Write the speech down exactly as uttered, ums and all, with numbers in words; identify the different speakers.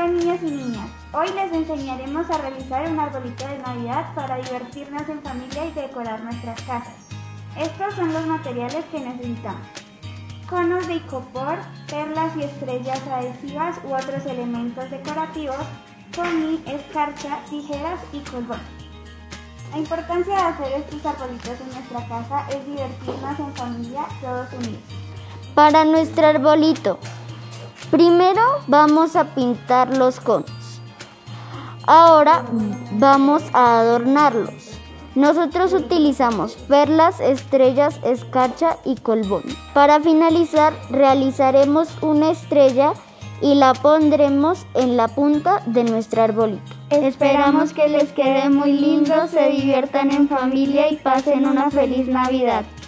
Speaker 1: Hola niños y niñas, hoy les enseñaremos a realizar un arbolito de Navidad para divertirnos en familia y decorar nuestras casas. Estos son los materiales que necesitamos: conos de icopor, perlas y estrellas adhesivas u otros elementos decorativos, foamy, escarcha, tijeras y colbón. La importancia de hacer estos arbolitos en nuestra casa es divertirnos en familia todos unidos.
Speaker 2: Para nuestro arbolito, primero vamos a pintar los conos. Ahora vamos a adornarlos. Nosotros utilizamos perlas, estrellas, escarcha y colbón. Para finalizar, realizaremos una estrella y la pondremos en la punta de nuestro arbolito. Esperamos que les quede muy lindo, se diviertan en familia y pasen una feliz Navidad.